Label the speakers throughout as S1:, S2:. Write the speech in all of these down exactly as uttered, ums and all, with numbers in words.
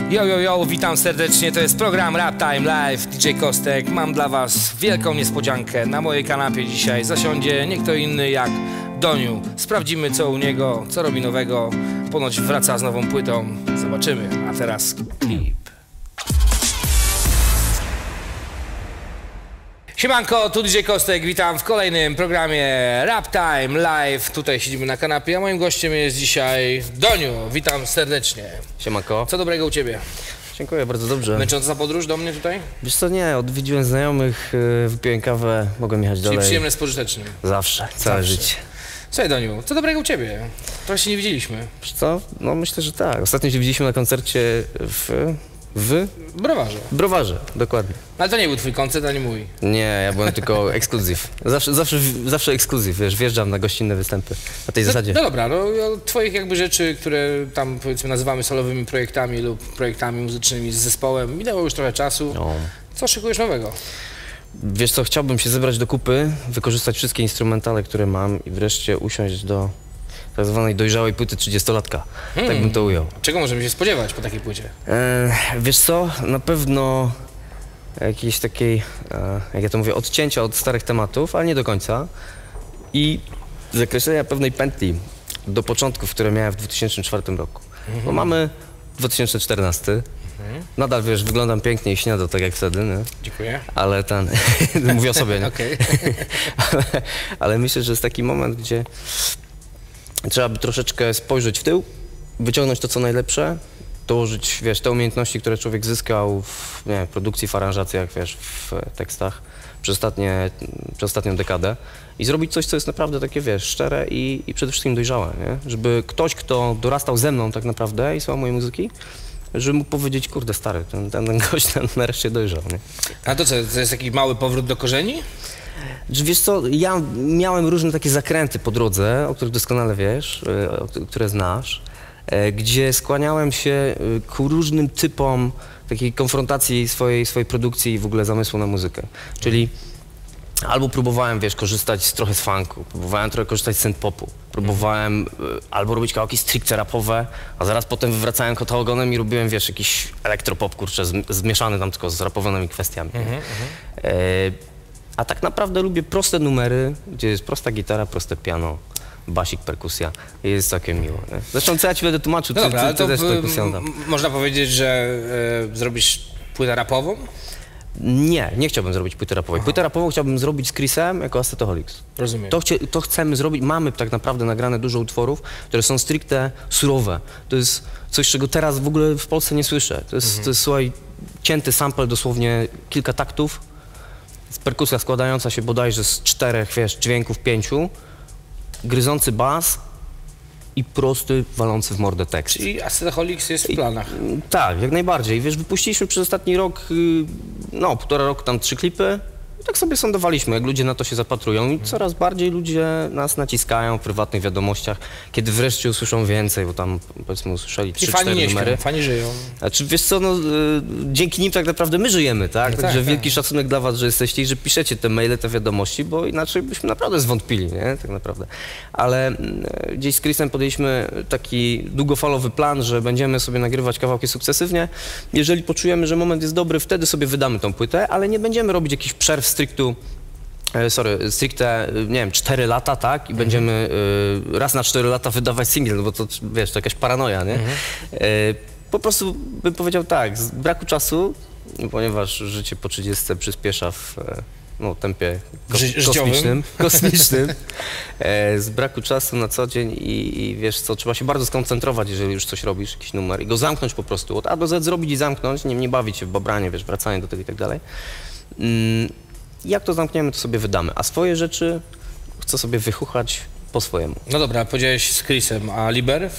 S1: Yo, yo, yo, witam serdecznie, to jest program Rap Time Live, D J Kostek. Mam dla was wielką niespodziankę. Na mojej kanapie dzisiaj zasiądzie nie kto inny jak Doniu. Sprawdzimy co u niego, co robi nowego. Ponoć wraca z nową płytą. Zobaczymy, a teraz klip. Siemanko, tu D J Kostek, witam w kolejnym programie Rap Time Live. Tutaj siedzimy na kanapie, a moim gościem jest dzisiaj Doniu. Witam serdecznie.
S2: Siemanko.
S1: Co dobrego u ciebie?
S2: Dziękuję, bardzo dobrze.
S1: Męcząca podróż do mnie tutaj?
S2: Wiesz co, nie, odwiedziłem znajomych, wypiłem kawę, mogłem jechać dalej.
S1: Czyli przyjemne z pożytecznym.
S2: Zawsze, całe
S1: Zawsze.
S2: życie.
S1: Słuchaj Doniu, co dobrego u ciebie? Trochę się nie widzieliśmy.
S2: Wiesz co, no myślę, że tak. Ostatnio się widzieliśmy na koncercie w... w...
S1: Browarze.
S2: Browarze, dokładnie.
S1: Ale to nie był twój koncert, ani mój.
S2: Nie, ja byłem tylko ekskluzyw. Zawsze, zawsze, zawsze ekskluzyw, wiesz, wjeżdżam na gościnne występy. Na tej
S1: No,
S2: zasadzie.
S1: no dobra, no twoich jakby rzeczy, które tam powiedzmy nazywamy solowymi projektami lub projektami muzycznymi z zespołem, minęło już trochę czasu.
S2: No.
S1: Co szykujesz nowego?
S2: Wiesz co, chciałbym się zebrać do kupy, wykorzystać wszystkie instrumentale, które mam i wreszcie usiąść do tak zwanej dojrzałej płyty trzydziestolatka. Hmm. Tak bym to ujął.
S1: Czego możemy się spodziewać po takiej płycie?
S2: E, wiesz co, na pewno jakiejś takiej, e, jak ja to mówię, odcięcia od starych tematów, ale nie do końca. I zakreślenia pewnej pętli do początków, które miałem w dwa tysiące czwartym roku. Mhm. Bo mamy dwa tysiące czternasty. Mhm. Nadal, wiesz, wyglądam pięknie i śniado tak jak wtedy, nie?
S1: Dziękuję.
S2: Ale ten, mówię o sobie, nie?
S1: Okay.
S2: ale, ale myślę, że jest taki moment, gdzie trzeba by troszeczkę spojrzeć w tył, wyciągnąć to, co najlepsze, dołożyć, wiesz, te umiejętności, które człowiek zyskał w nie, produkcji, w aranżacjach, wiesz, w tekstach przez, ostatnie, przez ostatnią dekadę i zrobić coś, co jest naprawdę takie, wiesz, szczere i, i przede wszystkim dojrzałe, nie? Żeby ktoś, kto dorastał ze mną tak naprawdę i słuchał mojej muzyki, żeby mógł powiedzieć, kurde stary, ten, ten, ten gość ten nareszcie dojrzał, nie?
S1: A to co, to jest taki mały powrót do korzeni?
S2: Wiesz co, ja miałem różne takie zakręty po drodze, o których doskonale wiesz, które znasz, gdzie skłaniałem się ku różnym typom takiej konfrontacji swojej, swojej produkcji i w ogóle zamysłu na muzykę. Czyli albo próbowałem, wiesz, korzystać trochę z funku, próbowałem trochę korzystać z synth-popu, próbowałem y, albo robić kawałki stricte rapowe, a zaraz potem wywracałem kota ogonem i robiłem, wiesz, jakiś elektropop, kurczę, zmieszany tam tylko z rapowanymi kwestiami. Mm-hmm. e, a tak naprawdę lubię proste numery, gdzie jest prosta gitara, proste piano, basik, perkusja. Jest całkiem miło. Nie? Zresztą co ja ci będę tłumaczył,
S1: No
S2: ty,
S1: dobra,
S2: ty, ty
S1: to
S2: też perkusją tam.
S1: Można powiedzieć, że y, zrobisz płytę rapową?
S2: Nie, nie chciałbym zrobić płyty rapowej. Aha. Płytę rapową chciałbym zrobić z Chrisem jako Acetoholics.
S1: Rozumiem.
S2: To, chcie, to chcemy zrobić, mamy tak naprawdę nagrane dużo utworów, które są stricte surowe. To jest coś, czego teraz w ogóle w Polsce nie słyszę. To jest, mhm. to jest słuchaj, cięty sample, dosłownie kilka taktów, perkusja składająca się bodajże z czterech, wiesz, dźwięków, pięciu, gryzący bas i prosty, walący w mordę tekst.
S1: Czyli Acetoholics jest w planach.
S2: I, tak, jak najbardziej. Wiesz, wypuściliśmy przez ostatni rok, no półtora roku tam trzy klipy. I tak sobie sądowaliśmy, jak ludzie na to się zapatrują i coraz bardziej ludzie nas naciskają w prywatnych wiadomościach, kiedy wreszcie usłyszą więcej, bo tam powiedzmy usłyszeli trzy cztery numery.
S1: Fani żyją.
S2: Znaczy, wiesz co, no, y, dzięki nim tak naprawdę my żyjemy, tak?
S1: No
S2: Także
S1: tak,
S2: wielki
S1: tak.
S2: szacunek dla was, że jesteście i że piszecie te maile, te wiadomości, bo inaczej byśmy naprawdę zwątpili, nie? Tak naprawdę. Ale y, gdzieś z Chrisem podjęliśmy taki długofalowy plan, że będziemy sobie nagrywać kawałki sukcesywnie. Jeżeli poczujemy, że moment jest dobry, wtedy sobie wydamy tą płytę, ale nie będziemy robić jakichś przerw strictu, e, sorry, stricte, nie wiem, cztery lata, tak? I mhm. będziemy y, raz na cztery lata wydawać singiel, no bo to, wiesz, to jakaś paranoja, nie? Mhm. E, po prostu bym powiedział tak, z braku czasu, ponieważ życie po trzydziestce przyspiesza w no, tempie kos kosmicznym, kosmicznym e, z braku czasu na co dzień i, i wiesz co, trzeba się bardzo skoncentrować, jeżeli już coś robisz, jakiś numer i go zamknąć po prostu, od A do Z zrobić i zamknąć, nie, nie bawić się w babranie, wiesz, wracanie do tego i tak dalej. Mm, jak to zamkniemy, to sobie wydamy, a swoje rzeczy chcę sobie wychuchać po swojemu.
S1: No dobra, powiedziałeś z Chrisem, a Liber?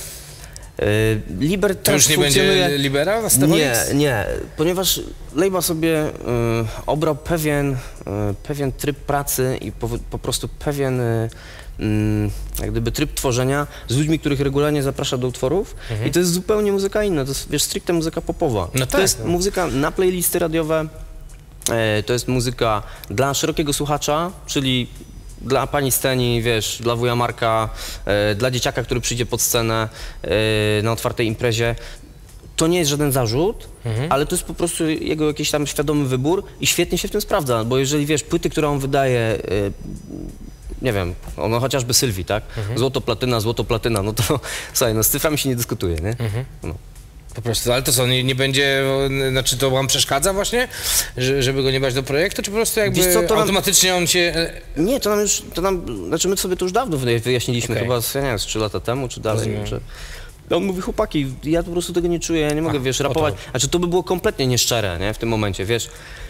S2: Liber
S1: to już nie
S2: funkcjonuje...
S1: będzie Libera?
S2: Nie, nie, ponieważ Label sobie y, obrał pewien, y, pewien tryb pracy i po, po prostu pewien y, jak gdyby tryb tworzenia z ludźmi, których regularnie zaprasza do utworów mhm. i to jest zupełnie muzyka inna, to jest, wiesz, stricte muzyka popowa. No to tak, jest no. muzyka na playlisty radiowe, y, to jest muzyka dla szerokiego słuchacza, czyli dla pani Steni, wiesz, dla wuja Marka, e, dla dzieciaka, który przyjdzie pod scenę e, na otwartej imprezie. to nie jest żaden zarzut,
S1: Mhm.
S2: ale to jest po prostu jego jakiś tam świadomy wybór i świetnie się w tym sprawdza, bo jeżeli wiesz, płyty, które on wydaje, y, nie wiem, ono chociażby Sylwii, tak?
S1: Mhm.
S2: Złoto, platyna, złoto, platyna, no to słuchaj, no z cyframi się nie dyskutuje, nie?
S1: Mhm.
S2: No.
S1: Po prostu, ale to co, nie, nie będzie, znaczy to wam przeszkadza właśnie, że, żeby go nie brać do projektu, czy po prostu jakby
S2: Wiesz co, to nam-
S1: automatycznie on się...
S2: Nie, to nam już, to nam, znaczy my sobie to już dawno wyja- wyjaśniliśmy,
S1: Okej.
S2: chyba z, ja nie wiem, z trzy lata temu, czy dalej,
S1: Rozumiem.
S2: że... On mówi, chłopaki, ja po prostu tego nie czuję, ja nie mogę,
S1: A,
S2: wiesz,
S1: o to
S2: rapować.
S1: chodzi.
S2: Znaczy to by było kompletnie nieszczere, nie, w tym momencie, wiesz.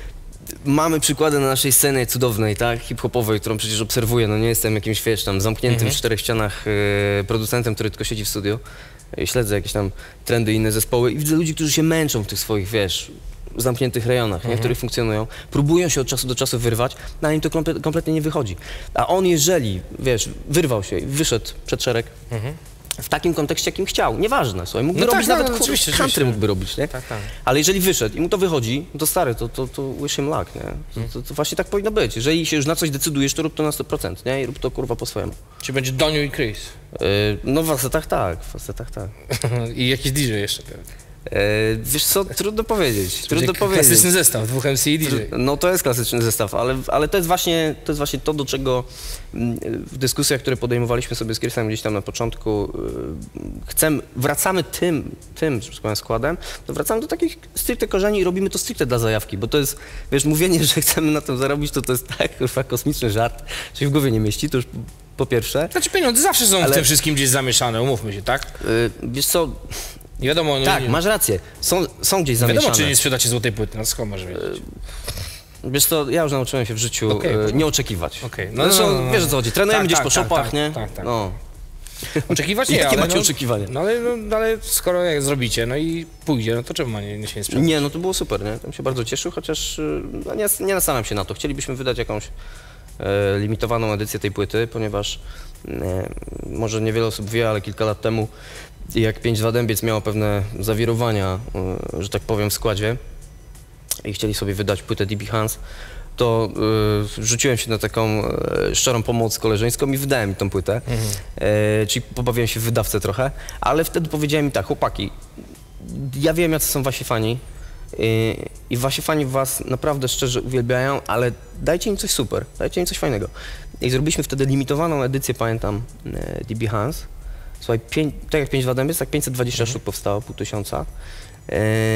S2: Mamy przykłady na naszej scenie cudownej, tak, hip-hopowej, którą przecież obserwuję, no nie jestem jakimś, wiesz, tam zamkniętym
S1: Mhm.
S2: w czterech ścianach y, producentem, który tylko siedzi w studiu. I śledzę jakieś tam trendy, inne zespoły i widzę ludzi, którzy się męczą w tych swoich, wiesz, zamkniętych rejonach, nie, w których funkcjonują, próbują się od czasu do czasu wyrwać, no ale im to komple- kompletnie nie wychodzi. A on, jeżeli, wiesz, wyrwał się i wyszedł przed szereg,
S1: Mhm.
S2: w takim kontekście, jakim chciał, nieważne, słuchaj, mógłby
S1: No tak,
S2: robić
S1: no,
S2: nawet,
S1: no,
S2: kur-
S1: oczywiście,
S2: country
S1: oczywiście.
S2: mógłby robić, nie?
S1: Tak, tak.
S2: Ale jeżeli wyszedł i mu to wychodzi, no to stary, to, to, to wish him luck, nie? To, to, to właśnie tak powinno być. Jeżeli się już na coś decydujesz, to rób to na sto procent, nie? I rób to, kurwa, po swojemu.
S1: Czy będzie Doniu i Chris?
S2: Yy, no w facetach tak, w facetach tak.
S1: I jakiś D J jeszcze.
S2: Yy, wiesz co, trudno powiedzieć, trudno
S1: Będzie
S2: powiedzieć.
S1: klasyczny zestaw, dwóch M C i D J.
S2: No to jest klasyczny zestaw, ale, ale to, jest właśnie, to jest właśnie to, do czego mm, w dyskusjach, które podejmowaliśmy sobie z Chrisem gdzieś tam na początku, yy, chcemy, wracamy tym, tym, że tak powiem, składem, to wracamy do takich stricte korzeni i robimy to stricte dla zajawki, bo to jest, wiesz, mówienie, że chcemy na tym zarobić, to to jest tak, kurwa, kosmiczny żart, że się w głowie nie mieści, to już po pierwsze.
S1: Znaczy pieniądze zawsze są
S2: Ale-
S1: w tym wszystkim gdzieś zamieszane, umówmy się, tak?
S2: Yy, wiesz co,
S1: Nie wiadomo, no,
S2: tak,
S1: nie,
S2: masz rację, są, są gdzieś
S1: nie wiadomo,
S2: zamieszane.
S1: czy nie sprzedacie złotej płyty, no skąd możesz wiedzieć?
S2: Wiesz co, ja już nauczyłem się w życiu
S1: Okej,
S2: e,
S1: no.
S2: nie oczekiwać.
S1: Okej,
S2: No, Zresztą wiesz o co chodzi, trenujemy
S1: Tak,
S2: gdzieś
S1: tak,
S2: po
S1: tak,
S2: shopach,
S1: tak,
S2: nie?
S1: tak, tak.
S2: No.
S1: Oczekiwać
S2: I
S1: nie,
S2: jakie
S1: ale
S2: macie
S1: no,
S2: oczekiwania?
S1: No ale, no ale skoro jak zrobicie, no i pójdzie, no to czemu ma nie, nie się nie sprzedać?
S2: Nie, no to było super, nie? Tam się bardzo cieszył, chociaż y, no, nie, nie nastawiam się na to. Chcielibyśmy wydać jakąś e, limitowaną edycję tej płyty, ponieważ e, może niewiele osób wie, ale kilka lat temu, jak pięć dwa Dębiec miało pewne zawirowania, e, że tak powiem, w składzie i chcieli sobie wydać płytę D B Hans, to y, rzuciłem się na taką y, szczerą pomoc koleżeńską i wydałem mi tą płytę,
S1: Mhm.
S2: y, czyli pobawiłem się w wydawcę trochę, ale wtedy powiedziałem mi tak, chłopaki, ja wiem, jacy są wasi fani y, i wasi fani was naprawdę szczerze uwielbiają, ale dajcie im coś super, dajcie im coś fajnego. I zrobiliśmy wtedy limitowaną edycję, pamiętam, y, D B Hans. Słuchaj, pięć, tak jak pięć dwa Dębiec, tak pięćset dwadzieścia sztuk powstało, pół tysiąca. Y,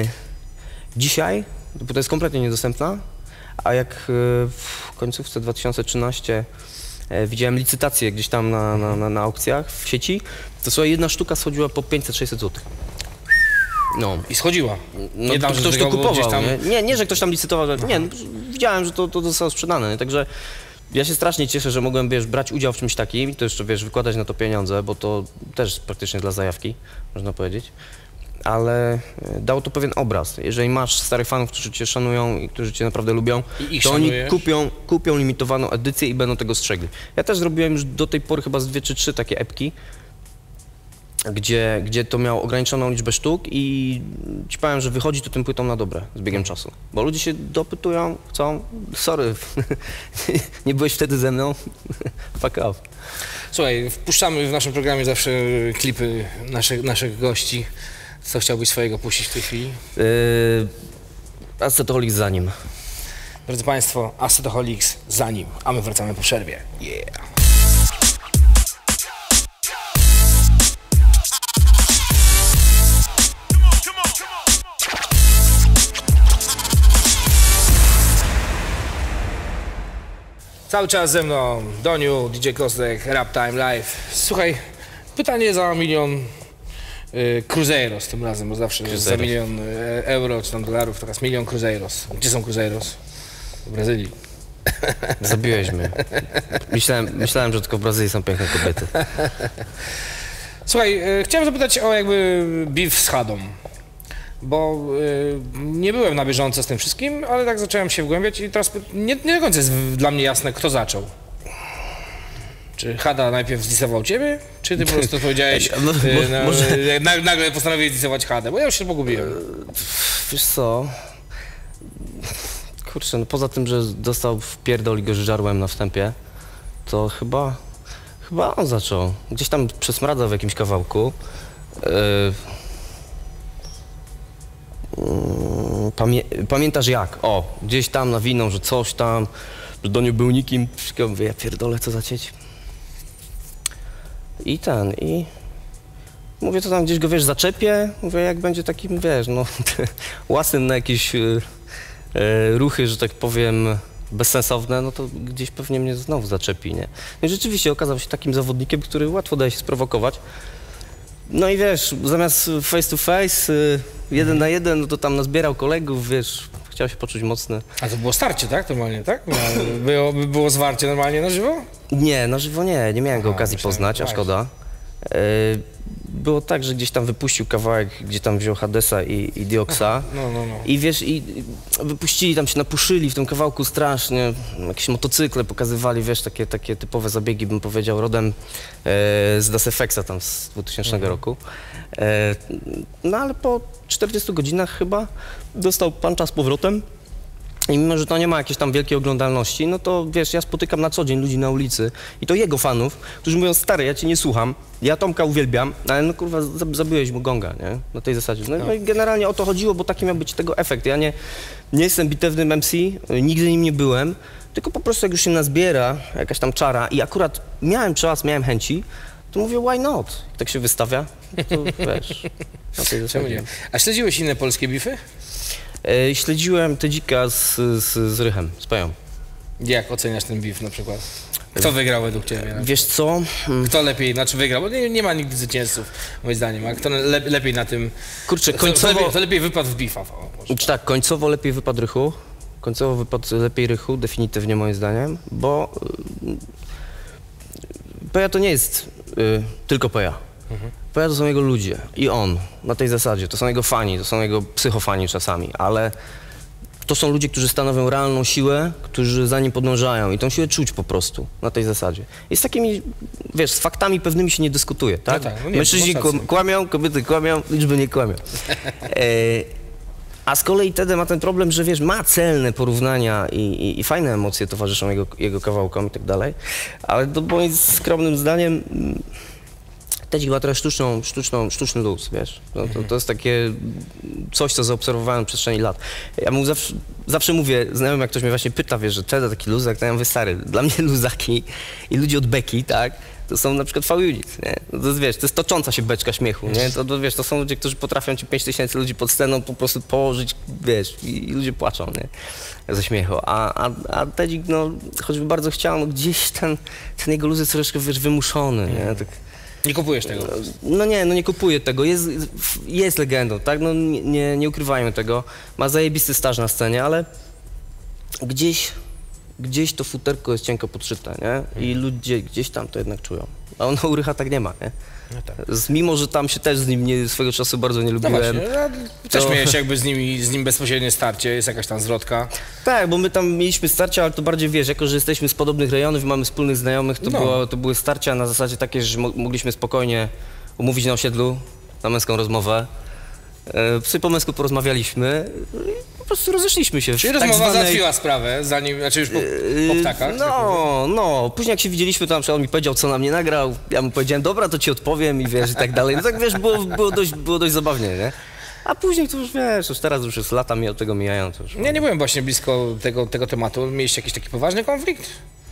S2: dzisiaj, bo to jest kompletnie niedostępna, a jak y, w końcówce dwa tysiące trzynastego e, widziałem licytację gdzieś tam na, na, na, na aukcjach w sieci, to słuchaj, jedna sztuka schodziła po pięćset sześćset złotych. No.
S1: I schodziła.
S2: No,
S1: Nie tam,
S2: to
S1: że
S2: ktoś
S1: tego
S2: to
S1: było
S2: kupował,
S1: gdzieś tam...
S2: nie? nie? Nie, że ktoś tam licytował, że, nie, no, widziałem, że to, to zostało sprzedane, nie? Także ja się strasznie cieszę, że mogłem, wiesz, brać udział w czymś takim i to jeszcze, wiesz, wykładać na to pieniądze, bo to też praktycznie dla zajawki, można powiedzieć. Ale e, dało to pewien obraz. Jeżeli masz starych fanów, którzy cię szanują i którzy cię naprawdę lubią,
S1: I ich
S2: to oni
S1: szanujesz?
S2: kupią, kupią limitowaną edycję i będą tego strzegli. Ja też zrobiłem już do tej pory chyba z dwie czy trzy takie epki, gdzie, gdzie to miało ograniczoną liczbę sztuk i ci powiem, że wychodzi to tym płytą na dobre z biegiem czasu. Bo ludzie się dopytują, chcą, sorry, nie byłeś wtedy ze mną, fuck off.
S1: Słuchaj, wpuszczamy w naszym programie zawsze klipy naszych, naszych gości. Co chciałbyś swojego puścić w tej chwili?
S2: Yy, Acetoholik za nim.
S1: Drodzy Państwo, Acetoholics za nim, a my wracamy po przerwie. Yeah! Cały czas ze mną Doniu, D J Kostek, Rap Time Live. Słuchaj, pytanie za milion y, Cruzeiros tym razem, bo zawsze jest za
S2: Cruzeiros.
S1: milion y, euro czy tam dolarów, teraz milion Cruzeiros. Gdzie są Cruzeiros? W Brazylii.
S2: Zabiłeś mnie. Myślałem, myślałem, że tylko w Brazylii są piękne kobiety.
S1: Słuchaj, y, chciałem zapytać o jakby beef z Hadą, bo y, nie byłem na bieżąco z tym wszystkim, ale tak zacząłem się wgłębiać i teraz py- nie, nie do końca jest w- dla mnie jasne, kto zaczął. Czy Hada najpierw zdisował ciebie, czy ty po prostu powiedziałeś,
S2: No,
S1: y,
S2: mo-
S1: no,
S2: może-
S1: y, na- nagle postanowiłeś zdisować Hadę, bo ja już się pogubiłem.
S2: Wiesz co? Kurczę, no poza tym, że dostał w pierdol i go żarłem na wstępie, to chyba, chyba on zaczął. Gdzieś tam przesmradzał w jakimś kawałku. Yy, Pamię pamiętasz jak? O, gdzieś tam nawinął, że coś tam, że Doniu był nikim. Ja mówię, ja pierdolę, co za cieć. I ten, i... Mówię, to tam gdzieś go, wiesz, zaczepię. Mówię, jak będzie takim, wiesz, no, łasym na jakieś y, y, ruchy, że tak powiem, bezsensowne, no to gdzieś pewnie mnie znowu zaczepi, nie? No i rzeczywiście okazał się takim zawodnikiem, który łatwo daje się sprowokować. No i wiesz, zamiast face to face, y, jeden na jeden, no to tam nazbierał kolegów, wiesz, chciał się poczuć mocny.
S1: A to było starcie, tak? Normalnie, tak? Było, było zwarcie normalnie na żywo?
S2: Nie, na żywo nie, nie miałem go
S1: Aha,
S2: okazji
S1: myślałem,
S2: poznać, a
S1: właśnie.
S2: szkoda. Y, Było tak, że gdzieś tam wypuścił kawałek, gdzie tam wziął Hadesa i, i Dioxa.
S1: No, no, no.
S2: I wiesz, i, i wypuścili, tam się napuszyli w tym kawałku strasznie, jakieś motocykle pokazywali, wiesz, takie, takie typowe zabiegi, bym powiedział, rodem e, z Das F X a tam z dwutysięcznego
S1: Mhm.
S2: roku. E, no ale po czterdziestu godzinach chyba dostał puncha z powrotem. I mimo, że to nie ma jakiejś tam wielkiej oglądalności, no to wiesz, ja spotykam na co dzień ludzi na ulicy i to jego fanów, którzy mówią, stary, ja cię nie słucham, ja Tomka uwielbiam, ale no kurwa, zab- zabiłeś mu gonga, nie? Na tej zasadzie. No, no i generalnie o to chodziło, bo taki miał być tego efekt. Ja nie, nie jestem bitewnym M C, nigdy nim nie byłem, tylko po prostu jak już się nazbiera jakaś tam czara i akurat miałem czas, miałem chęci, to mówię, why not? I tak się wystawia, to wiesz, na tej
S1: Czemu
S2: zasadzie.
S1: nie? A śledziłeś inne polskie bify?
S2: E, śledziłem Tedzika z, z, z Rychem, z Peją.
S1: Jak oceniasz ten bif na przykład? Kto wygrał według ciebie?
S2: Wiesz co?
S1: Kto lepiej, znaczy wygrał? Bo nie, nie ma nigdy zwycięzców, moim zdaniem. A kto le, lepiej na tym...
S2: Kurczę,
S1: Kto, kto,
S2: końcowo...
S1: lepiej, kto lepiej wypadł w bifa? O, może.
S2: Czy tak, końcowo lepiej wypadł Rychu. Końcowo wypadł lepiej Rychu, definitywnie moim zdaniem, bo y, Peja to nie jest y, tylko Peja.
S1: Mhm.
S2: Peja to są jego ludzie i on, na tej zasadzie, to są jego fani, to są jego psychofani czasami, ale to są ludzie, którzy stanowią realną siłę, którzy za nim podążają i tą siłę czuć po prostu, na tej zasadzie. I z takimi, wiesz, z faktami pewnymi się nie dyskutuje, tak?
S1: No tak, no nie,
S2: Mężczyźni
S1: masz rację.
S2: kłam- kłamią, kobiety kłamią, liczby nie kłamią. E, a z kolei Tede ma ten problem, że wiesz, ma celne porównania i, i, i fajne emocje towarzyszą jego, jego kawałkom i tak dalej, ale to moim skromnym zdaniem mm, Tedzik ma trochę sztuczną, sztuczną, sztuczny luz, wiesz. No, to, to jest takie coś, co zaobserwowałem w przestrzeni lat. Ja mu zawsze, zawsze mówię, znajomym, jak ktoś mnie właśnie pyta, wiesz, że Tede taki luzak, to ja mówię, stary, dla mnie luzaki i ludzie od beki, tak, to są na przykład V-Unit, nie? No to jest, wiesz, to jest tocząca się beczka śmiechu, nie? To, to, wiesz, to są ludzie, którzy potrafią ci pięć tysięcy ludzi pod sceną po prostu położyć, wiesz, i, i ludzie płaczą, nie? Ze śmiechu. A, a, a Tedzik, no, choćby bardzo chciał, no gdzieś ten, ten jego luz jest troszkę, wiesz, wymuszony, nie? Tak,
S1: Nie kupujesz tego?
S2: no nie, no nie kupuję tego, jest, jest legendą, tak, no nie, nie, nie ukrywajmy tego, ma zajebisty staż na scenie, ale gdzieś, gdzieś to futerko jest cienko podszyte, nie, i ludzie gdzieś tam to jednak czują, a on u Rycha tak nie ma, nie.
S1: No tak.
S2: Z, mimo, że tam się też z nim nie, swego czasu bardzo nie
S1: No
S2: lubiłem.
S1: właśnie, ja też
S2: to-
S1: miałeś jakby z, nimi, z nim bezpośrednie starcie, jest jakaś tam zwrotka.
S2: Tak, bo my tam mieliśmy starcia, ale to bardziej, wiesz, jako że jesteśmy z podobnych rejonów i mamy wspólnych znajomych, to,
S1: No.
S2: było, to były starcia na zasadzie takiej, że mo mogliśmy spokojnie umówić na osiedlu, na męską rozmowę. E, sobie po męsku porozmawialiśmy i po prostu rozeszliśmy się. w
S1: Czyli
S2: tak
S1: rozmowa
S2: zwanej-
S1: załatwiła sprawę, zanim, znaczy już po, po ptakach. tak powiem.
S2: No, no, później jak się widzieliśmy, to na przykład on mi powiedział, co na mnie nagrał, ja mu powiedziałem, dobra, to ci odpowiem i wiesz, i tak dalej. No tak, wiesz, było, było, dość, było dość zabawnie, nie? A później to już, wiesz, już teraz już jest lata mi od tego mijają, to już...
S1: Ja nie byłem właśnie blisko tego, tego tematu. Mieliście jakiś taki poważny konflikt?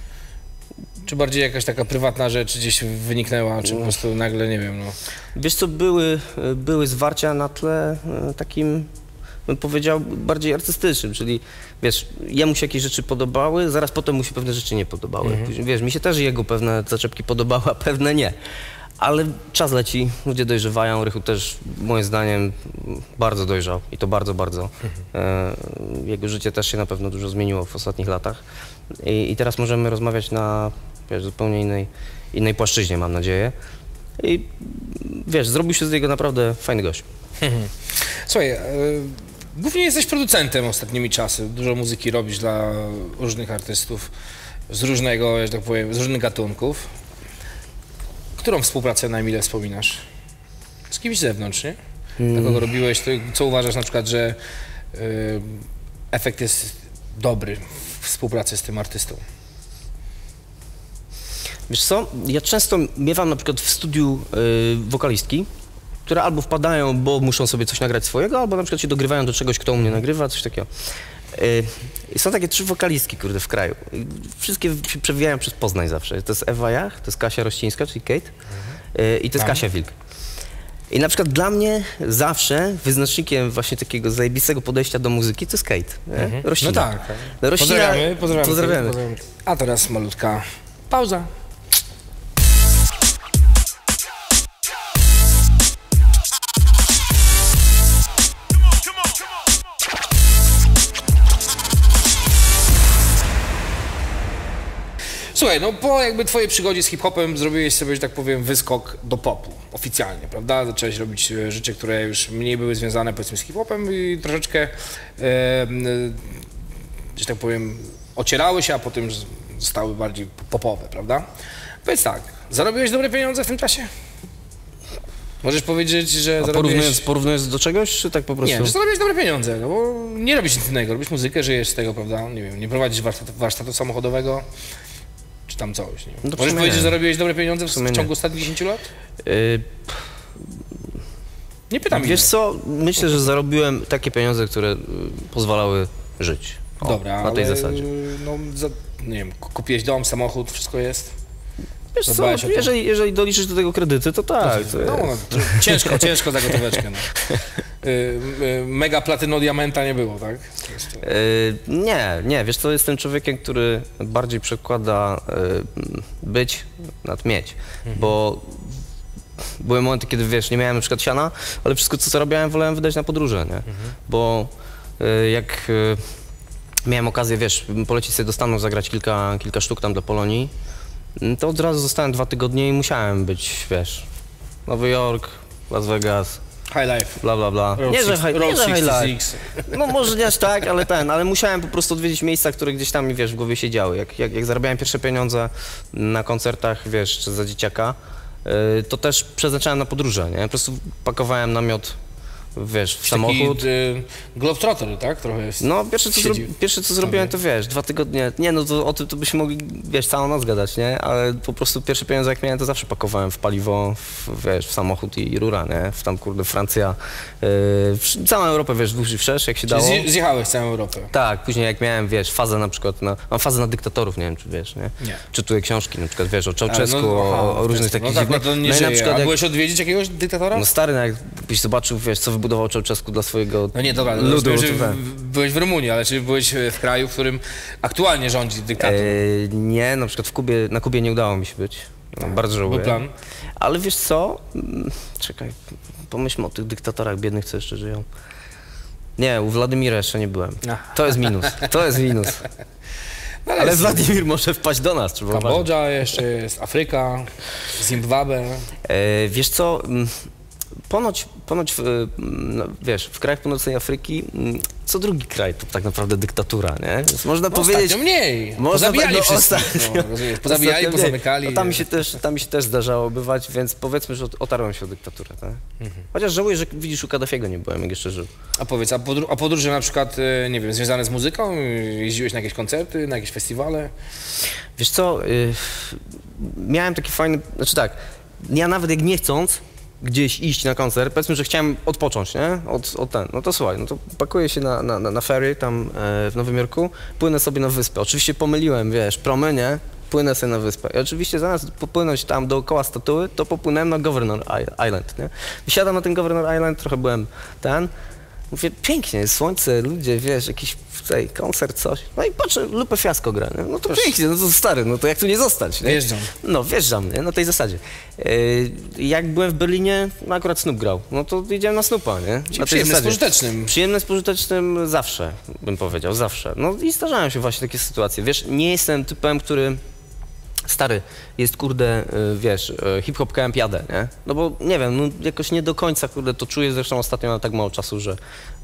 S1: Czy bardziej jakaś taka prywatna rzecz gdzieś wyniknęła, czy po prostu nagle, nie wiem, no.
S2: Wiesz co, były, były zwarcia na tle e, takim, bym powiedział, bardziej artystycznym, czyli wiesz, jemu się jakieś rzeczy podobały, zaraz potem mu się pewne rzeczy nie podobały.
S1: Mhm.
S2: Później, wiesz, mi się też jego pewne zaczepki podobały, a pewne nie. Ale czas leci, ludzie dojrzewają, Rychu też moim zdaniem bardzo dojrzał i to bardzo, bardzo. E, jego życie też się na pewno dużo zmieniło w ostatnich latach i, i teraz możemy rozmawiać na, wiesz, zupełnie innej, innej płaszczyźnie, mam nadzieję. I wiesz, zrobił się z niego naprawdę fajny gość.
S1: Słuchaj, e, głównie jesteś producentem ostatnimi czasy. Dużo muzyki robisz dla różnych artystów z różnego, że tak powiem, z różnych gatunków. Którą współpracę najmilej wspominasz? Z kimś z zewnątrz, nie? Dla kogo robiłeś, to co uważasz na przykład, że y, efekt jest dobry w współpracy z tym artystą?
S2: Wiesz co, ja często miewam na przykład w studiu y, wokalistki które albo wpadają, bo muszą sobie coś nagrać swojego, albo na przykład się dogrywają do czegoś, kto u mnie nagrywa, coś takiego. Yy, są takie trzy wokalistki, kurde, w kraju. Wszystkie się przewijają przez Poznań zawsze. To jest Ewa Jach, to jest Kasia Rościńska, czyli Kate, yy, i to jest
S1: Tam.
S2: Kasia Wilk. I na przykład dla mnie zawsze wyznacznikiem właśnie takiego zajebistego podejścia do muzyki to jest Kate, nie?
S1: Mhm.
S2: Rościna.
S1: No tak.
S2: No, Rościna,
S1: Pozdrawiamy, pozdrawiamy.
S2: pozdrawiamy.
S1: pozdrawiamy. A teraz malutka pauza. Słuchaj, no po jakby twojej przygodzie z hip-hopem zrobiłeś sobie, że tak powiem, wyskok do popu, oficjalnie, prawda? Zacząłeś robić e, rzeczy, które już mniej były związane, powiedzmy, z hip-hopem i troszeczkę, e, e, że tak powiem, ocierały się, a potem zostały bardziej popowe, prawda? Powiedz tak, zarobiłeś dobre pieniądze w tym czasie? Możesz powiedzieć, że
S2: A
S1: zarobiłeś...
S2: porównując, porównując do czegoś, czy tak po prostu?
S1: Nie, że zarobiłeś dobre pieniądze, no bo nie robisz nic innego, robisz muzykę, żyjesz z tego, prawda? Nie wiem, nie prowadzisz warsztatu, warsztatu samochodowego, czy tam coś, nie wiem.
S2: No
S1: Możesz
S2: sumie
S1: powiedzieć,
S2: nie.
S1: że zarobiłeś dobre pieniądze w,
S2: W sumie
S1: w
S2: nie.
S1: ciągu ostatnich dziesięciu lat?
S2: Yy,
S1: Nie pytam
S2: Wiesz
S1: innych.
S2: co, myślę, że zarobiłem takie pieniądze, które y, pozwalały żyć. O,
S1: Dobra,
S2: na tej
S1: ale,
S2: zasadzie.
S1: no, za, nie wiem, kupiłeś dom, samochód, wszystko jest?
S2: Wiesz co,
S1: zadbałeś o to?
S2: jeżeli, jeżeli doliczysz do tego kredyty, to tak. To
S1: No,
S2: jest.
S1: no, tr- ciężko, ciężko za gotóweczkę, no. Y, y, mega platyno diamenta nie było, tak? To jest to.
S2: Yy, nie, nie, wiesz co, jestem człowiekiem, który bardziej przekłada yy, być nad mieć,
S1: Mhm.
S2: bo były momenty, kiedy wiesz, nie miałem na przykład siana, ale wszystko co zarabiałem wolałem wydać na podróże, nie?
S1: Mhm.
S2: Bo yy, jak yy, miałem okazję, wiesz, polecieć sobie do Stanów, zagrać kilka, kilka sztuk tam dla Polonii, to od razu zostałem dwa tygodnie i musiałem być, wiesz, Nowy Jork, Las Vegas,
S1: High life.
S2: bla bla bla.
S1: Road
S2: Nie, że,
S1: six-
S2: high,
S1: Road
S2: nie, że highlight.
S1: sześćdziesiąt sześć.
S2: No może nie aż tak, ale ten, ale musiałem po prostu odwiedzić miejsca, które gdzieś tam mi, wiesz, w głowie się działy. Jak, jak, jak zarabiałem pierwsze pieniądze na koncertach, wiesz, czy za dzieciaka, yy, to też przeznaczałem na podróże, nie? Po prostu pakowałem namiot, wiesz, w samochód.
S1: Taki, y, globetrotter, tak? Trochę jest.
S2: No, pierwsze co, zro...
S1: siedzi
S2: pierwsze co
S1: w
S2: zrobiłem,
S1: sobie.
S2: to wiesz, dwa tygodnie, nie no, to o tym to byśmy mogli, wiesz, całą noc gadać, nie? Ale po prostu pierwsze pieniądze jak miałem, to zawsze pakowałem w paliwo, w, wiesz, w samochód i, i rura, nie? W tam, kurde, Francja, yy, w, całą Europę, wiesz, wzdłuż i wszerz, jak się dało.
S1: Zje, zjechałeś całą Europę.
S2: Tak, później jak miałem, wiesz, fazę na przykład na, mam fazę na dyktatorów, nie wiem, czy wiesz, nie?
S1: Nie.
S2: Czytuję książki, na przykład, wiesz, o
S1: Ale
S2: Ceausescu,
S1: no, aha,
S2: o, o
S1: w
S2: różnych
S1: ten
S2: takich
S1: sposób. No tak, no
S2: dziwnych...
S1: to nie
S2: i
S1: żyje.
S2: na przykład
S1: A
S2: jak,
S1: byłeś odwiedzić jakiegoś dyktatora?
S2: no stary, no, jakbyś zobaczył, wiesz, co wybudował Ceausescu dla swojego
S1: No nie, dobra, no
S2: ludu,
S1: rozumiem,
S2: to
S1: że
S2: tak.
S1: w- byłeś w Rumunii, ale czy byłeś w kraju, w którym aktualnie rządzi dyktator?
S2: E, nie, na przykład w Kubie, na Kubie nie udało mi się być. No, bardzo żałuję.
S1: Był plan?
S2: Ale wiesz co? Mm, Czekaj, pomyślmy o tych dyktatorach biednych, co jeszcze żyją. Nie, u Władimira jeszcze nie byłem.
S1: Ach.
S2: To jest minus, to jest minus.
S1: No,
S2: Ale
S1: jest
S2: Władimir może wpaść do nas, trzeba uważać.
S1: Kambodża jeszcze jest, Afryka, Zimbabwe.
S2: E, wiesz co? mm, Ponoć, ponoć w, mm, no, wiesz, w krajach północnej Afryki mm, co drugi kraj to tak naprawdę dyktatura, nie? Więc można
S1: No,
S2: powiedzieć...
S1: ostatnio mniej.
S2: Można
S1: Pozabijali
S2: tak, no,
S1: wszystkich.
S2: ostatnio-
S1: No, rozumiesz, pozabijali,
S2: ostatnio
S1: pozamykali.
S2: nie. No, tam, mi się też, tam mi się też zdarzało bywać, więc powiedzmy, że otarłem się o dyktaturę, tak?
S1: Mhm.
S2: Chociaż żałuję, że widzisz, u Kaddafiego nie byłem, jak jeszcze żył.
S1: A powiedz, a, podr- a podróże na przykład, e, nie wiem, związane z muzyką? Jeździłeś na jakieś koncerty, na jakieś festiwale?
S2: Wiesz co, y, miałem taki fajny, znaczy tak, ja nawet jak nie chcąc gdzieś iść na koncert, powiedzmy, że chciałem odpocząć, nie? Od, od ten, no to słuchaj, no to pakuję się na, na, na ferry tam e, w Nowym Jorku, płynę sobie na wyspę. Oczywiście pomyliłem, wiesz, promy, nie? Płynę sobie na wyspę. I oczywiście zamiast popłynąć tam dookoła statuły, to popłynąłem na Governor I- Island, nie? Wysiadam na ten Governor Island, trochę byłem ten, mówię, pięknie, jest słońce, ludzie, wiesz, jakiś tutaj koncert, coś. No i patrzę, Lupe Fiasco gra, nie? No to
S1: Proszę.
S2: pięknie, no to stary, no to jak tu nie zostać, nie?
S1: Wjeżdżam.
S2: No, wjeżdżam, nie? Na tej zasadzie. Yy, jak byłem w Berlinie, no akurat Snoop grał, no to jedziałem na Snoopa, nie? Na tej
S1: Przyjemne z
S2: zasadzie.
S1: pożytecznym.
S2: Przyjemne z pożytecznym zawsze, bym powiedział, zawsze. No i zdarzają się właśnie takie sytuacje. Wiesz, nie jestem typem, który... Stary, jest kurde, y, wiesz, y, hip-hop camp jadę, nie? No bo nie wiem, no jakoś nie do końca kurde to czuję, zresztą ostatnio mam tak mało czasu, że y,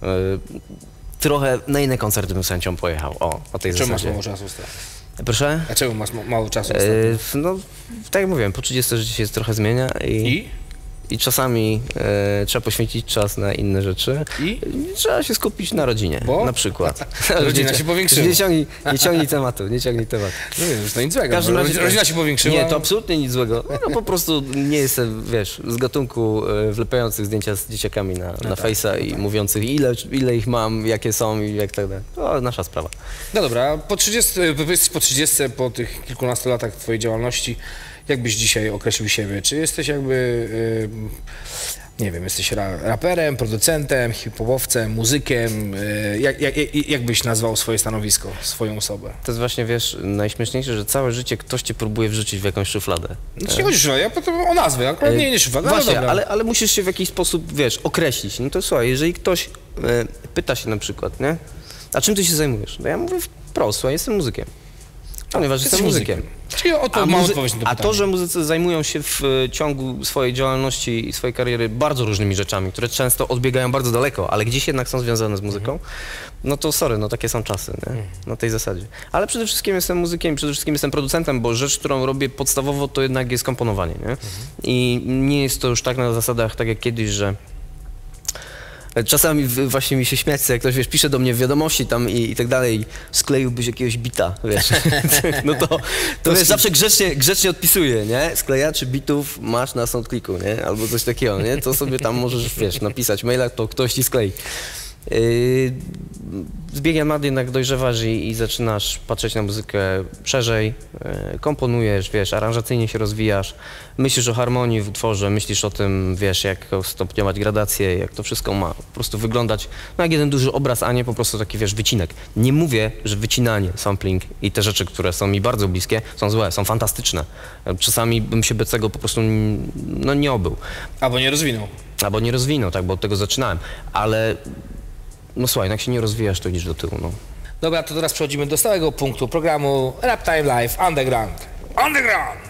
S2: trochę na inne koncerty bym z chęcią pojechał, o, na tej
S1: Czemu masz
S2: zasadzie.
S1: mało czasu ostatnio?
S2: Proszę?
S1: A czemu masz ma- mało czasu ostatnio?
S2: Y, no, tak jak mówiłem, po trzydziestce życie się trochę zmienia i...
S1: I?
S2: i czasami e, trzeba poświęcić czas na inne rzeczy.
S1: I?
S2: Trzeba się skupić na rodzinie,
S1: Bo?
S2: na przykład.
S1: Rodzina się powiększyła.
S2: Nie ciągnij, nie ciągnij tematu, nie ciągnij tematu.
S1: No nie, już to nic złego.
S2: każdym razie-
S1: Rodzina się powiększyła.
S2: Nie, to absolutnie nic złego. No po prostu nie jestem, wiesz, z gatunku e, wlepiających zdjęcia z dzieciakami na, na
S1: tak,
S2: Face'a i mówiących ile, ile ich mam, jakie są i jak tak dalej. To nasza sprawa.
S1: No dobra, po trzydziestu, jesteś po trzydziestce, po tych kilkunastu latach twojej działalności, jak byś dzisiaj określił siebie? Czy jesteś jakby, yy, nie wiem, jesteś ra raperem, producentem, hip-hopowcem, muzykiem? Yy, jak, jak, jak byś nazwał swoje stanowisko, swoją osobę?
S2: To jest właśnie, wiesz, najśmieszniejsze, że całe życie ktoś cię próbuje wrzucić w jakąś szufladę.
S1: No to nie chodzi o szufladę, ja potem o nazwę, akurat nie, nie szufladę,
S2: Właśnie,
S1: ale, dobra.
S2: ale, ale musisz się w jakiś sposób, wiesz, określić. No to słuchaj, jeżeli ktoś e, pyta się na przykład, nie? A czym ty się zajmujesz? No ja mówię wprost, słuchaj, jestem muzykiem. Ponieważ
S1: Jesteś
S2: jestem muzykiem.
S1: Czyli o to
S2: A,
S1: mam
S2: muzy-
S1: odpowiedź na to
S2: a
S1: pytanie.
S2: to, że muzycy zajmują się w e, ciągu swojej działalności i swojej kariery bardzo różnymi rzeczami, które często odbiegają bardzo daleko, ale gdzieś jednak są związane z muzyką,
S1: Mhm.
S2: no to sorry, no takie są czasy, nie? Na tej zasadzie. Ale przede wszystkim jestem muzykiem, przede wszystkim jestem producentem, bo rzecz, którą robię podstawowo, to jednak jest komponowanie, nie? I nie jest to już tak na zasadach, tak jak kiedyś, że czasami w- właśnie mi się śmiać chce, jak ktoś, wiesz, pisze do mnie w wiadomości tam i, i tak dalej, skleiłbyś jakiegoś bita, wiesz, no to, to wiesz, zawsze grzecznie, grzecznie odpisuję, nie, sklejaczy bitów masz na SoundClicku, nie, albo coś takiego, nie, to sobie tam możesz, wiesz, napisać maila, to ktoś ci sklei. Yy, z biegiem lat jednak dojrzewasz i, i zaczynasz patrzeć na muzykę szerzej, yy, komponujesz, wiesz, aranżacyjnie się rozwijasz, myślisz o harmonii w utworze, myślisz o tym, wiesz, jak stopniować gradację, jak to wszystko ma po prostu wyglądać, no jak jeden duży obraz, a nie po prostu taki, wiesz, wycinek. Nie mówię, że wycinanie, sampling i te rzeczy, które są mi bardzo bliskie, są złe, są fantastyczne. Czasami bym się bez tego po prostu, no, nie obył.
S1: Albo nie rozwinął.
S2: Albo nie rozwinął, tak, bo od tego zaczynałem, ale no słuchaj, jak się nie rozwijasz, to idziesz do tyłu, no.
S1: Dobra, to teraz przechodzimy do stałego punktu programu Rap Time Live Underground. Underground!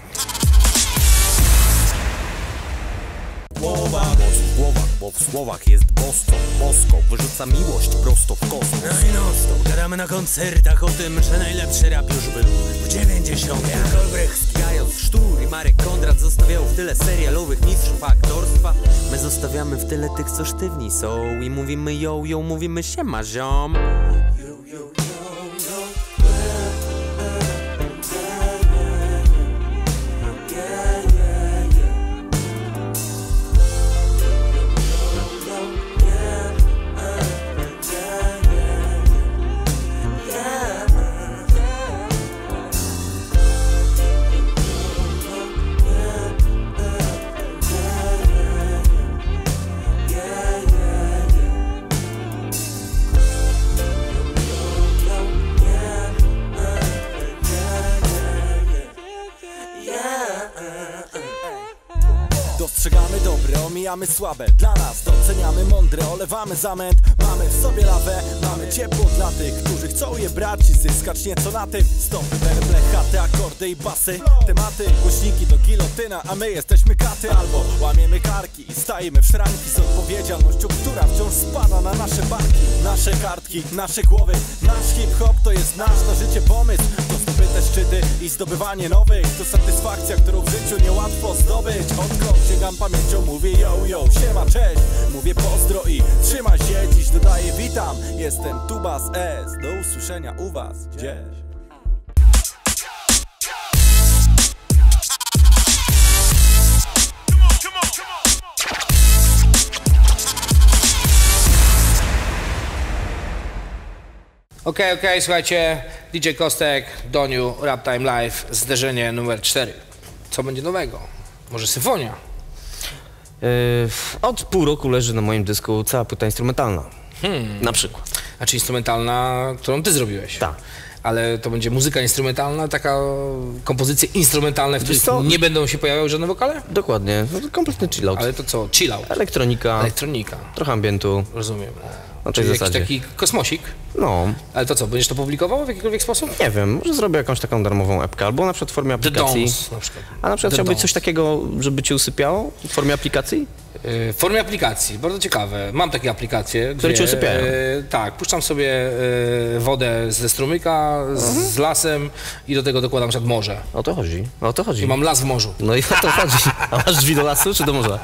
S3: Głowa, moc w głowach, bo w słowach jest bosko, bosko wyrzuca miłość prosto w kosmos.
S4: No i non stop gadamy na koncertach o tym, że najlepszy rap już był w dziewięćdziesiątych. Kolbrecht, Gajos, Sztur i Marek Kondrat zostawiał w tyle serialowych mistrzów aktorstwa. My zostawiamy w tyle tych, co sztywni są i mówimy yo, yo, mówimy siema, ziom.
S3: Dostrzegamy dobre, omijamy słabe. Dla nas doceniamy mądre, olewamy zamęt. Mamy w sobie lawę, mamy ciepło dla tych, którzy chcą je brać i zyskać nieco na tym. Stopy, werble, chaty, akordy i basy. Tematy, głośniki do gilotyna, a my jesteśmy katy. Albo łamiemy karki i stajemy w szranki z odpowiedzialnością, która wciąż spada na nasze barki. Nasze kartki, nasze głowy, nasz hip-hop to jest nasz na życie pomysł. To zdobyte szczyty i zdobywanie nowych. To satysfakcja, którą w życiu niełatwo zdobyć. Odkąd sięgam pamięcią, mówię yo, yo, siema, cześć. Mówię pozdro i trzymaj się, dziś dodaję witam. Jestem Tubas S, do usłyszenia u was gdzieś.
S1: Okej, okay, okej, okay, słuchajcie, D J Kostek, Doniu, Rap Time Live, zderzenie numer cztery. Co będzie nowego? Może symfonia?
S2: Yy, od pół roku leży na moim dysku cała płyta instrumentalna, hmm. na przykład.
S1: Znaczy instrumentalna, którą ty zrobiłeś?
S2: Tak.
S1: Ale to będzie muzyka instrumentalna, taka kompozycje instrumentalne, w których
S2: co?
S1: nie będą się pojawiały żadne wokale?
S2: Dokładnie, no to kompletny chillout.
S1: Ale to co? Chill out.
S2: Elektronika,
S1: Elektronika.
S2: trochę ambientu,
S1: Rozumiem.
S2: na tej
S1: Czyli jakiś
S2: zasadzie.
S1: taki kosmosik.
S2: No,
S1: Ale to co, będziesz to publikował w jakikolwiek sposób?
S2: nie wiem, może zrobię jakąś taką darmową epkę, albo na przykład w formie
S1: The
S2: aplikacji.
S1: Dons na przykład.
S2: A na przykład
S1: The
S2: chciałbyś
S1: Dons.
S2: coś takiego, żeby cię usypiało w formie aplikacji?
S1: W formie aplikacji, bardzo ciekawe. Mam takie aplikacje.
S2: Które cię usypiają.
S1: E, tak, puszczam sobie e, wodę ze strumyka, z, mhm. z lasem i do tego dokładam na przykład morze.
S2: O to chodzi, o to chodzi.
S1: I mam las w morzu.
S2: No i o to chodzi. A masz drzwi do lasu czy do morza?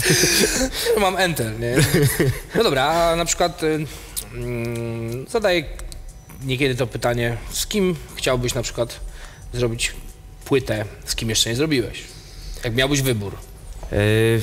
S1: Mam enter, nie? No dobra, a na przykład y, mm, zadaję niekiedy to pytanie, z kim chciałbyś na przykład zrobić płytę, z kim jeszcze nie zrobiłeś? Jak miałbyś wybór?
S2: Yy,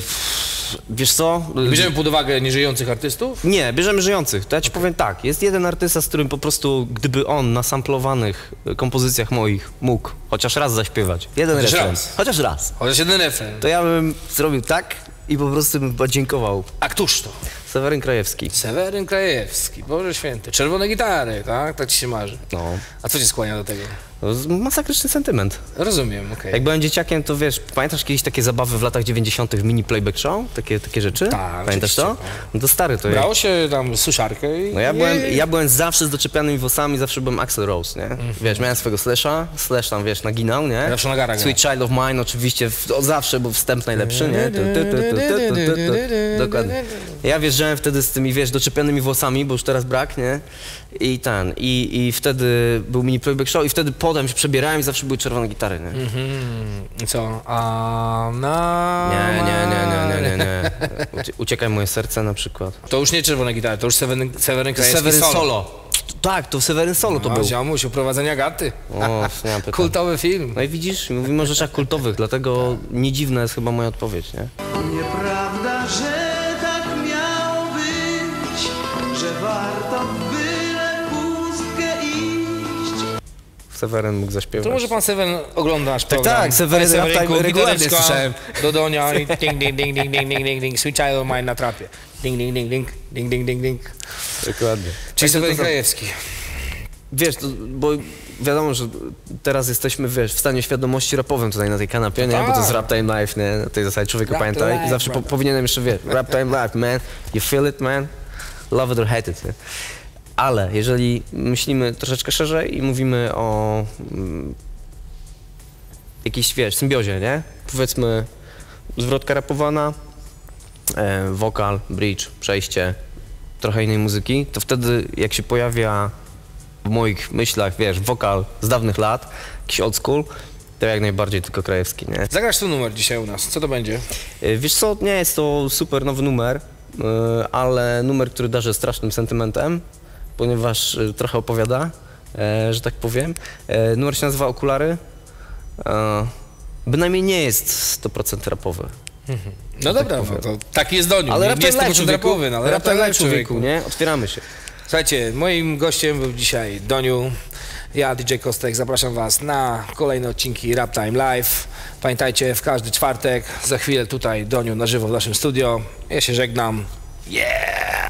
S2: wiesz co?
S1: Bierzemy pod uwagę nieżyjących artystów?
S2: Nie, bierzemy żyjących. To ja ci powiem tak, jest jeden artysta, z którym po prostu, gdyby on na samplowanych kompozycjach moich mógł chociaż raz zaśpiewać, jeden
S1: Chociaż
S2: refren,
S1: raz.
S2: chociaż raz,
S1: Chociaż jeden refren.
S2: to ja bym zrobił tak i po prostu bym podziękował.
S1: A któż to?
S2: Seweryn Krajewski.
S1: Seweryn Krajewski, Boże Święty. Czerwone gitary, tak? Tak ci się marzy.
S2: No.
S1: A co cię skłania do tego?
S2: Masakryczny sentyment.
S1: Rozumiem, okej. Okay.
S2: Jak byłem dzieciakiem, to wiesz, pamiętasz kiedyś takie zabawy w latach dziewięćdziesiątych mini playback show? Takie, takie rzeczy?
S1: Tak,
S2: pamiętasz to? No to stary to
S1: Brało
S2: jak...
S1: się tam suszarkę i...
S2: No ja byłem, ja byłem zawsze z doczepianymi włosami, zawsze byłem Axl Rose, nie? Mm-hmm. Wiesz, miałem swojego Slasha, Slash tam, wiesz, naginał, nie?
S1: Zawsze na gara.
S2: Sweet Child of Mine oczywiście, w, od zawsze był wstęp najlepszy, nie? Tu, tu, tu, tu, tu, tu, tu. Dokładnie. Ja wjeżdżałem wtedy z tymi, wiesz, doczepianymi włosami, bo już teraz brak, nie? I ten, i, i wtedy był mini playback show i wtedy potem się przebierałem i zawsze były czerwone gitary, nie?
S1: Mm-hmm. I co? A na...
S2: Nie, nie, nie, nie, nie, nie, nie. Ucie- Uciekaj moje serce na przykład.
S1: To już nie czerwone gitary, to już Seweryn, Seweryn Krajewski
S2: Seweryn
S1: solo.
S2: Solo. Tak, to Seweryn Solo to
S1: A,
S2: był.
S1: ziomuś, uprowadzenia gaty.
S2: O, nie mam pytań.
S1: Kultowy film.
S2: No i widzisz, mówimy o rzeczach kultowych, dlatego nie dziwna jest chyba moja odpowiedź, nie?
S5: Nieprawda, że tak miało być, że warto byle pustkę iść.
S2: Seweryn mógł zaśpiewać.
S1: To może pan Seweryn ogląda nasz program.
S2: tak, Seweryn
S1: Panie
S2: Raptime
S1: Sewerynku,
S2: regularnie
S1: gitareczka
S2: słyszałem.
S1: do Donia i ding, ding, ding, ding, ding, ding, ding, ding, Sweet Child of Mine na trapie. Ding, ding, ding, ding, ding, ding, ding, ding.
S2: Dokładnie.
S1: Czyli Seweryn
S2: to-
S1: Krajewski.
S2: Wiesz, to, bo wiadomo, że teraz jesteśmy, wiesz, w stanie świadomości rapowym tutaj na tej kanapie, nie? Bo to jest Rap Time Live, nie? Na tej zasadzie człowieku
S1: Rap
S2: pamiętaj.
S1: live,
S2: I zawsze po,
S1: rap.
S2: powinienem jeszcze, wiesz, Rap Time Live, man. You feel it, man? Love it or hate it, nie? Ale jeżeli myślimy troszeczkę szerzej i mówimy o mm, jakiejś, wiesz, symbiozie, nie? Powiedzmy zwrotka rapowana, e, wokal, bridge, przejście, trochę innej muzyki, to wtedy jak się pojawia w moich myślach, wiesz, wokal z dawnych lat, jakiś old school, to jak najbardziej tylko Krajewski, nie?
S1: Zagrasz tu numer dzisiaj u nas. Co to będzie?
S2: E, Wiesz co, nie jest to super nowy numer, e, ale numer, który darzy strasznym sentymentem, ponieważ e, trochę opowiada, e, że tak powiem. E, Numer się nazywa Okulary. E, Bynajmniej nie jest sto procent rapowy.
S1: No dobra, no to taki jest Doniu.
S2: Ale
S1: Nie-
S2: Rap
S1: nie
S2: Time
S1: jest
S2: Live,
S1: to rapowy, no, ale
S2: Rap Time Live,
S1: człowieku.
S2: człowieku, nie? Otwieramy się.
S1: Słuchajcie, moim gościem był dzisiaj Doniu. Ja, D J Kostek, zapraszam was na kolejne odcinki Rap Time Live. Pamiętajcie, w każdy czwartek, za chwilę tutaj Doniu na żywo w naszym studio. Ja się żegnam. Yeah!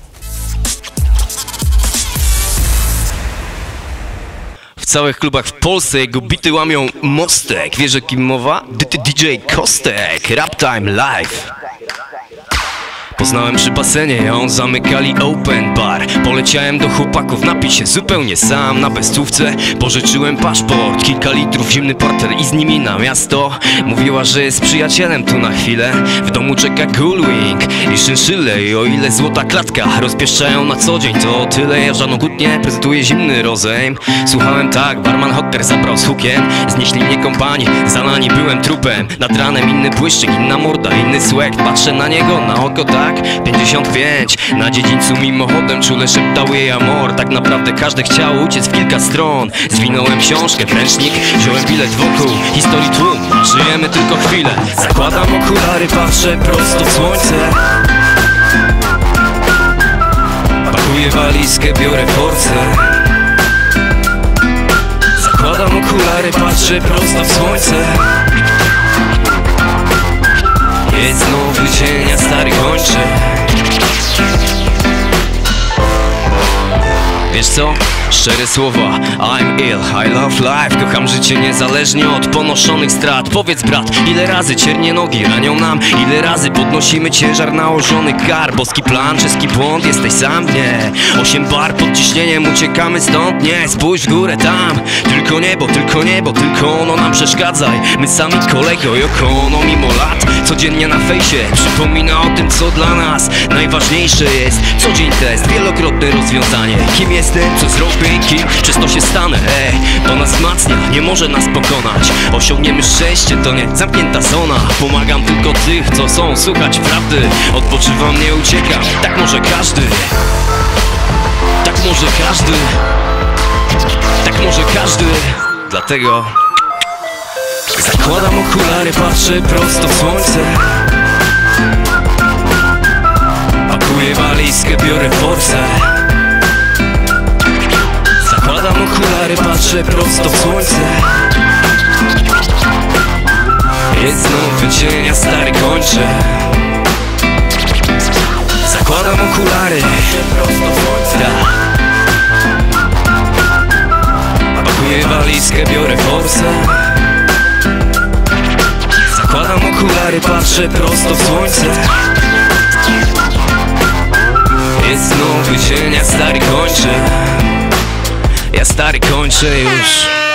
S6: W całych klubach w Polsce jego bity łamią mostek. Wiesz o kim mowa? D J Kostek, Rap Time Live. Poznałem przy basenie, a on zamykali open bar. Poleciałem do chłopaków napić się zupełnie sam. Na bezcówce pożyczyłem paszport, kilka litrów, zimny porter i z nimi na miasto. Mówiła, że jest przyjacielem tu na chwilę. W domu czeka Gullwing i szynszyle. I o ile złota klatka rozpieszczają na co dzień, to tyle ja żadną kłótnię, prezentuję zimny rozejm. Słuchałem tak, barman Hotter zabrał z hukiem. Znieśli mnie kompanii, zalani byłem trupem. Nad ranem inny błyszczyk, inna morda, inny słek. Patrzę na niego, na oko tak, pięćdziesiąt pięć. Na dziedzińcu mimochodem czule szeptały jej amor. Tak naprawdę każdy chciał uciec w kilka stron. Zwinąłem książkę, ręcznik, wziąłem bilet wokół historii tłum, żyjemy tylko chwilę. Zakładam okulary, patrzę prosto w słońce. Pakuję walizkę, biorę porcję. Zakładam okulary, patrzę prosto w słońce. Jest nowy dzień, ja stary kończę. Wiesz co? Szczere słowa, I'm ill, I love life. Kocham życie niezależnie od ponoszonych strat. Powiedz brat, ile razy ciernie nogi ranią nam, ile razy podnosimy ciężar nałożony kar. Boski plan, czeski błąd, jesteś sam? Nie. Osiem bar pod ciśnieniem, uciekamy stąd? Nie. Spójrz w górę tam, tylko niebo, tylko niebo, tylko ono nam przeszkadzaj. My sami kolego i okono mimo lat. Codziennie na fejsie przypomina o tym, co dla nas najważniejsze jest. Co dzień test, wielokrotne rozwiązanie. Kim jestem, co zrobię i kim przez to się stanę. Ej, to nas wzmacnia, nie może nas pokonać. Osiągniemy szczęście, to nie zamknięta zona. Pomagam tylko tych, co są słuchać prawdy. Odpoczywam, nie uciekam, tak może każdy. Tak może każdy. Tak może każdy. Dlatego zakładam okulary, patrzę prosto w słońce. Pakuję walizkę, biorę forsę. Zakładam okulary, patrzę prosto w słońce. Jest znów dzień, ja stary kończę. Zakładam okulary, prosto w słońce. Pakuję walizkę, biorę forsę. Zakładam okulary, patrzę prosto w słońce. Jest znowu dzień, ja stary kończę. Ja stary kończę już.